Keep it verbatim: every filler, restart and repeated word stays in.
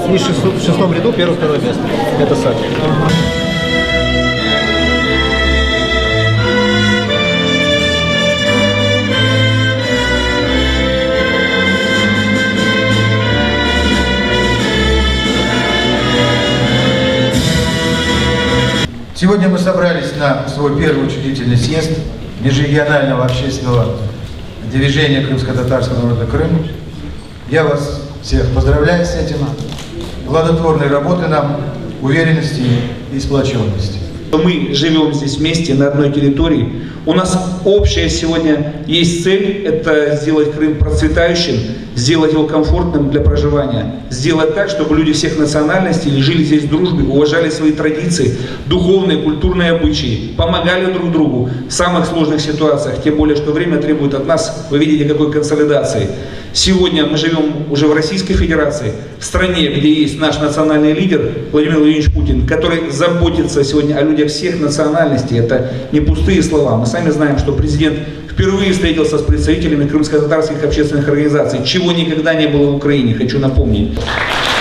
И в шестом ряду первое-второе место. Это Саки. Сегодня мы собрались на свой первый учредительный съезд межрегионального общественного движения Крымско-Татарского народа Крым. Я вас всех поздравляю с этим. Плодотворной работы нам, уверенности и сплоченности. Мы живем здесь вместе на одной территории. У нас общая сегодня есть цель – это сделать Крым процветающим, сделать его комфортным для проживания, сделать так, чтобы люди всех национальностей жили здесь в дружбе, уважали свои традиции, духовные, культурные обычаи, помогали друг другу в самых сложных ситуациях, тем более, что время требует от нас, вы видите, какой консолидации. Сегодня мы живем уже в Российской Федерации, в стране, где есть наш национальный лидер Владимир Владимирович Путин, который заботится сегодня о людях всех национальностей. Это не пустые слова. Мы сами знаем, что президент впервые встретился с представителями крымско-татарских общественных организаций, чего никогда не было в Украине, хочу напомнить.